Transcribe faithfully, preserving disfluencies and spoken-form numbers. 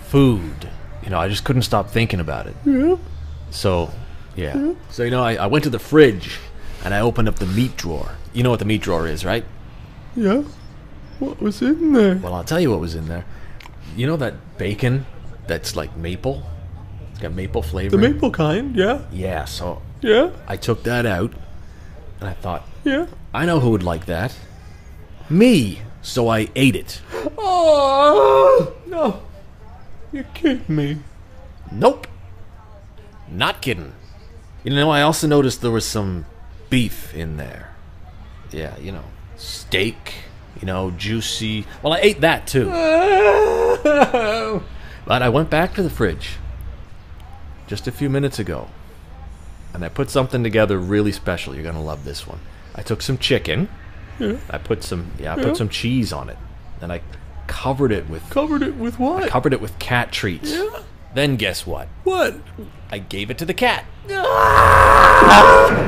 food. You know, I just couldn't stop thinking about it. Yeah. So, yeah. yeah. So, you know, I, I went to the fridge, and I opened up the meat drawer. You know what the meat drawer is, right? Yeah. What was in there? Well, I'll tell you what was in there. You know that bacon that's like maple? It's got maple flavor. The maple kind, yeah. Yeah, so Yeah. I took that out, and I thought, Yeah. I know who would like that. Me. So I ate it. Oh, no. You're kidding me. Nope. Not kidding. You know, I also noticed there was some beef in there. Yeah, you know, steak, you know, juicy. Well, I ate that too. But I went back to the fridge just a few minutes ago, and I put something together really special. You're going to love this one. I took some chicken. Yeah. I put some, yeah, I Yeah. put some cheese on it, and I covered it with Covered it with what? I covered it with cat treats. Yeah. Then guess what? What? I gave it to the cat.